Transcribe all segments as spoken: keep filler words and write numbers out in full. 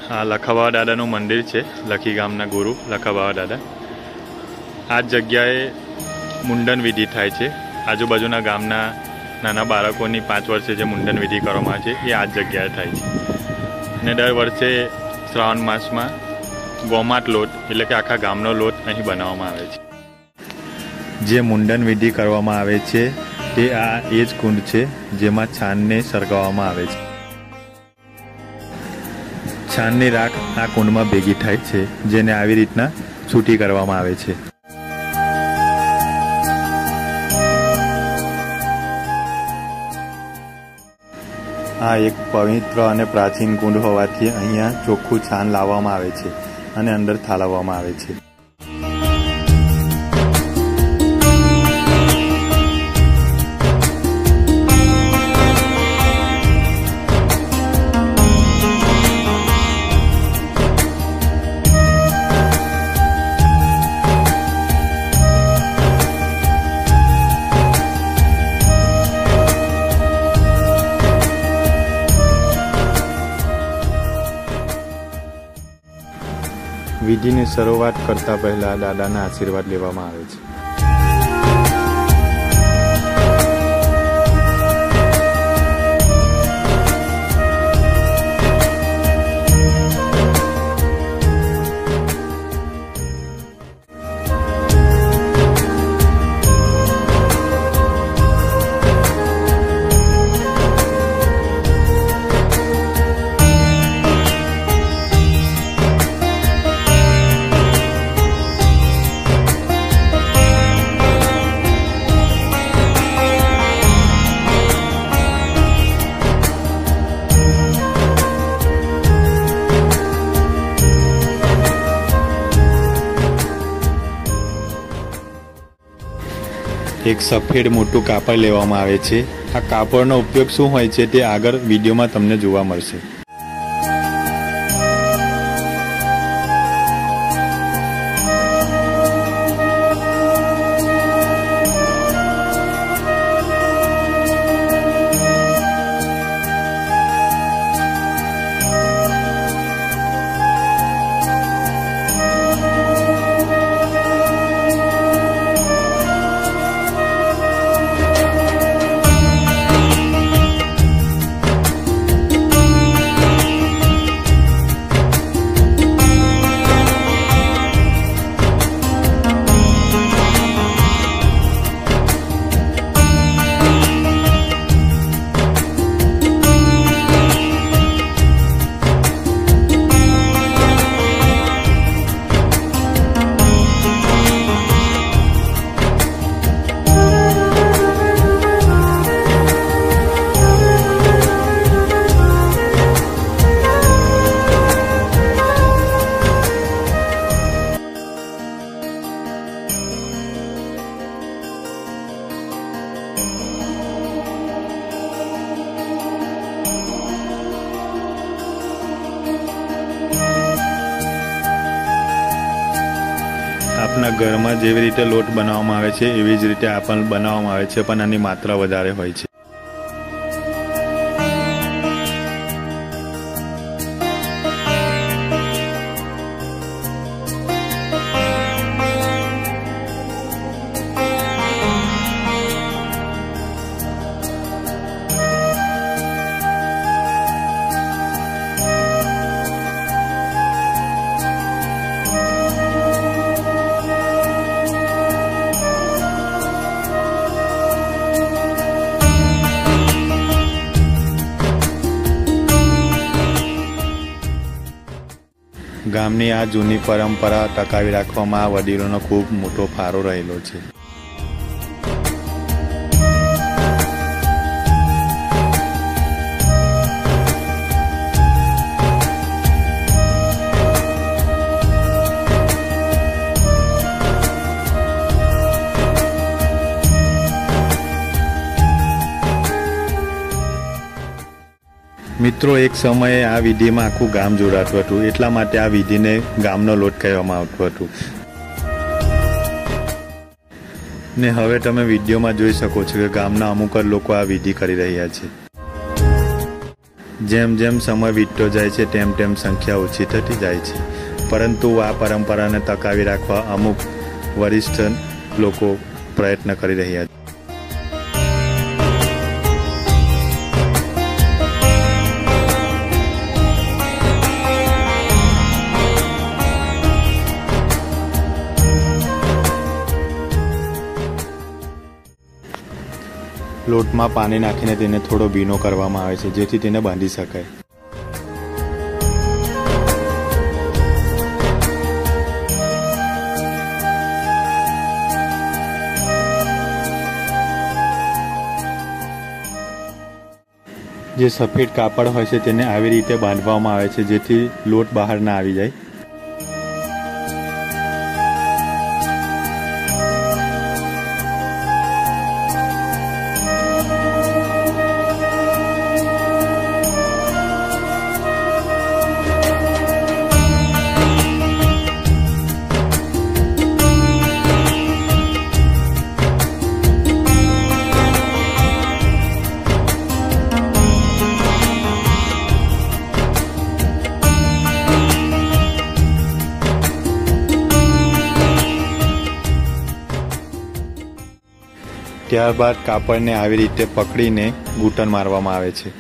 आ लखाबाबा दादाનું મંદિર છે। લખી ગામના ગુરુ લખાબાબા દાદા। આ જગ્યાએ મુંડન વિધિ થાય છે। આજુબાજુના ગામના નાના બાળકોની પાંચ વર્ષે જે મુંડન વિધિ કરવામાં આવે છે એ આ જગ્યાએ થાય છે। અને દર વર્ષે શ્રાવણ માસમાં ગોમાટ લોટ એટલે કે આખા ગામનો લોટ અહીં બનાવવામાં આવે છે। જે મુંડન વિધિ કરવામાં આવે છે તે આ એ જ કુંડ છે જેમાં છાણને સળગાવવામાં આવે છે। છાણની રાખ આ કુંડમાં ભેગી થાય છે જેને આવી રીતના છૂટી કરવામાં આવે છે। આ એક પવિત્ર અને પ્રાચીન કુંડ હોવાથી અહીંયા ચોખ્ખું છાણ લાવવામાં આવે છે અને અંદર ઠાલવવામાં આવે છે। વિધિની શરૂઆત કરતા પહેલા દાદાના આશીર્વાદ લેવામાં આવે છે। એક સફેદ મોટું કાપડ લેવામાં આવે છે। આ કાપડનો ઉપયોગ શું હોય છે તે આગળ વિડીયોમાં તમને જોવા મળશે। આપના ઘરમાં જેવી રીતે લોટ બનાવવામાં આવે છે એવી જ રીતે આ પણ બનાવવામાં આવે છે, પણ આની માત્રા વધારે હોય છે। ગામની આ જૂની પરંપરા ટકાવી રાખવામાં વડીલોનો ખૂબ મોટો ફાળો રહેલો છે। મિત્રો, એક સમયે આ વિધિમાં આખું ગામ જોડાતું હતું, એટલા માટે આ વિધિને ગામનો લોટ કહેવામાં આવતું હતું। ને હવે તમે વિડીયોમાં જોઈ શકો છો કે ગામના અમુક જ લોકો આ વિધિ કરી રહ્યા છે। જેમ જેમ સમય વીતતો જાય છે તેમ તેમ સંખ્યા ઓછી થતી જાય છે, પરંતુ આ પરંપરાને ટકાવી રાખવા અમુક વરિષ્ઠ લોકો પ્રયત્ન કરી રહ્યા છે. લોટમાં પાણી નાખીને તેને થોડો ભીનો કરવામાં આવે છે, જેથી તેને બાંધી શકાય. જે સફેદ કાપડ હોય છે તેને આવી રીતે બાંધવામાં આવે છે, જેથી લોટ બહાર ના આવી જાય. ત્યારબાદ કાપડને આવી રીતે પકડીને ઘૂંટણ મારવામાં આવે છે.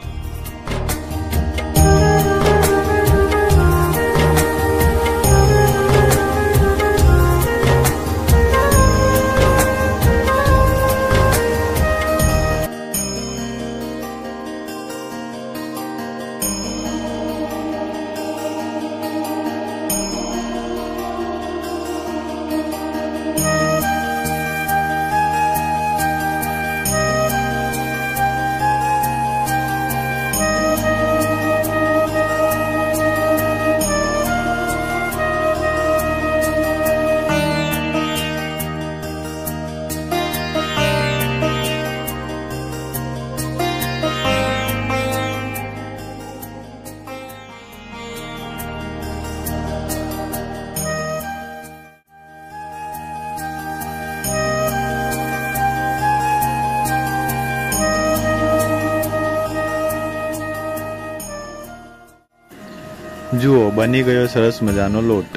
જુઓ, બની ગયો સરસ મજાનો લોટ.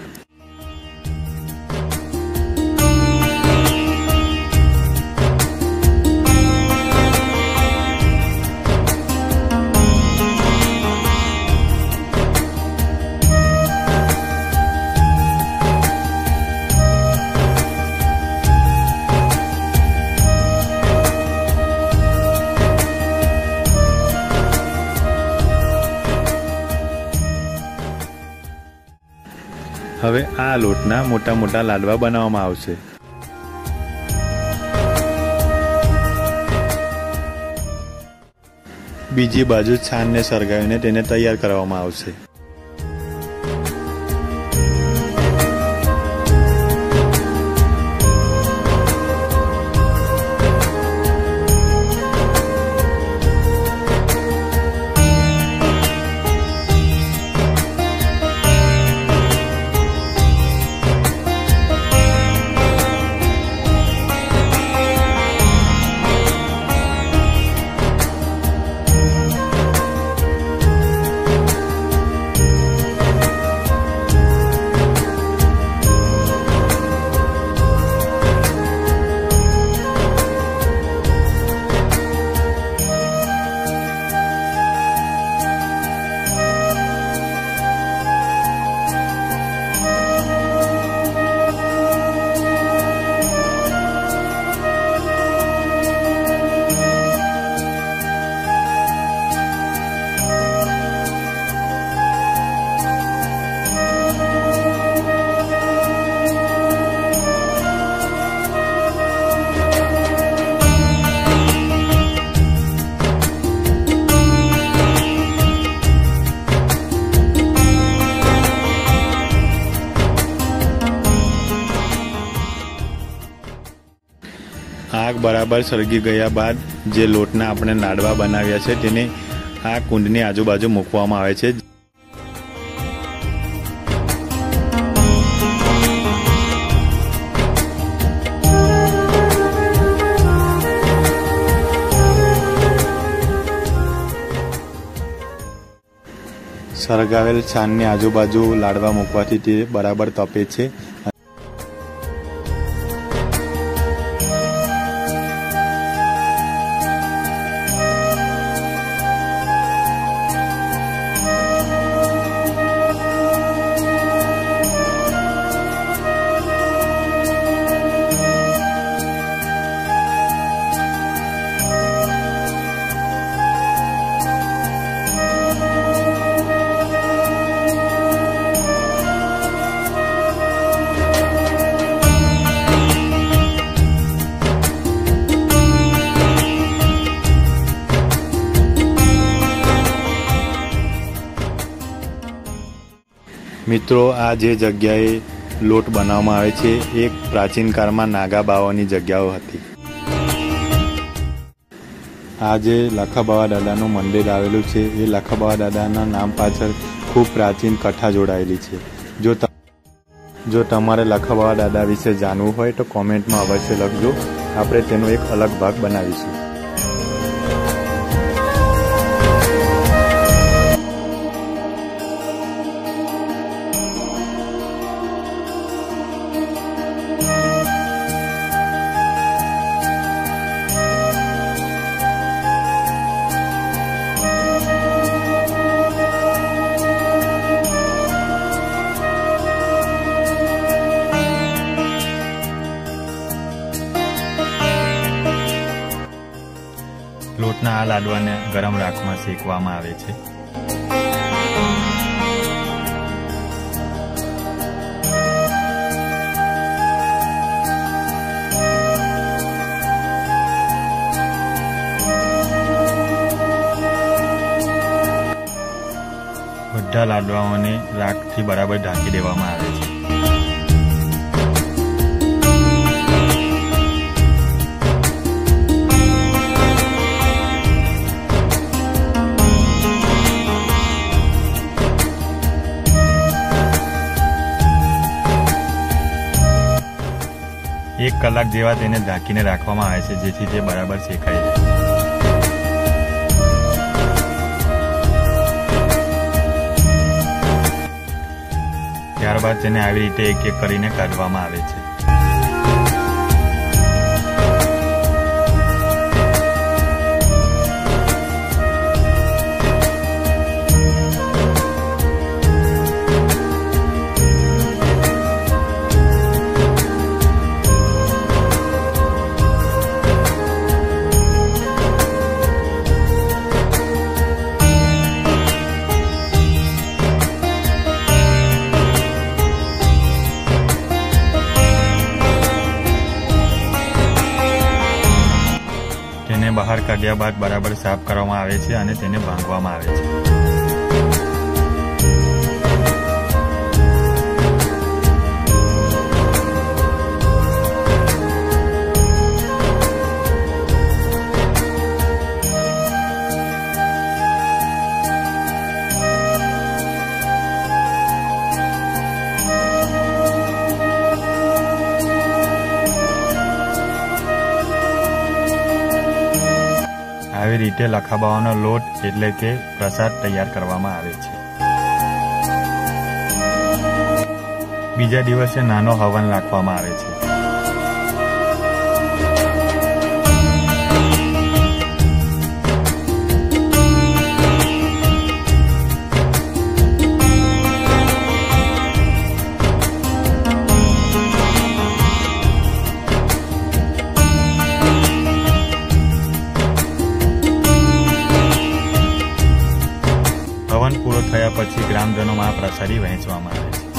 હવે આ લોટના મોટા મોટા લાડવા બનાવવામાં આવશે. બીજી બાજુ છાણને સળગાવીને તેને તૈયાર કરવામાં આવશે. આગ બરાબર સળગી ગયા બાદ જે લોટના આપણે લાડવા બનાવ્યા છે તેને આ કુંડની આજુબાજુ મૂકવામાં આવે છે. સળગાવેલ છાનની આજુબાજુ લાડવા મૂકવાથી તે બરાબર તપે છે। મિત્રો, આ જે જગ્યાએ લોટ બનાવવામાં આવે છે એક પ્રાચીન કાળમાં નાગા બાવાની જગ્યાઓ હતી। આ જે લખાબાવા દાદાનું મંદિર આવેલું છે એ લખાબાવા દાદાના નામ પાછળ ખૂબ પ્રાચીન કથા જોડાયેલી છે। જો જો તમારે લખાબાવા દાદા વિશે જાણવું હોય તો કોમેન્ટમાં અવશ્ય લખજો, આપણે તેનો એક અલગ ભાગ બનાવીશું। લોટના આ લાડવાને ગરમ રાખમાં શેકવામાં આવે છે। બધા લાડવાઓને રાખથી બરાબર ઢાંકી દેવામાં આવે છે। એક કલાક જેવા તેને ઢાંકીને રાખવામાં આવે છે જેથી તે બરાબર શેકાઈ જાય। ત્યારબાદ તેને આવી રીતે એક એક કરીને કાઢવામાં આવે છે। તેને બહાર કાઢ્યા બાદ બરાબર સાફ કરવામાં આવે છે અને તેને ભાંગવામાં આવે છે। આવી રીતે લખાબાવાનો લોટ એટલે કે પ્રસાદ તૈયાર કરવામાં આવે છે। બીજા દિવસે નાનો હવન રાખવામાં આવે છે। હવન પૂરો થયા પછી ગ્રામજનોમાં પ્રસાદી વહેંચવામાં આવે છે।